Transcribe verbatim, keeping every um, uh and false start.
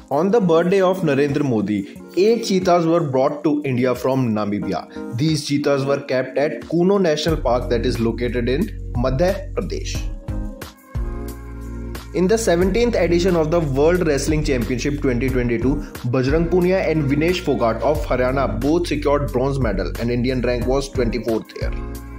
On the birthday of Narendra Modi, eight cheetahs were brought to India from Namibia. These cheetahs were kept at Kuno National Park that is located in Madhya Pradesh. In the seventeenth edition of the World Wrestling Championship twenty twenty-two, Bajrang Punia and Vinesh Fogart of Haryana both secured bronze medal and Indian rank was twenty-fourth here.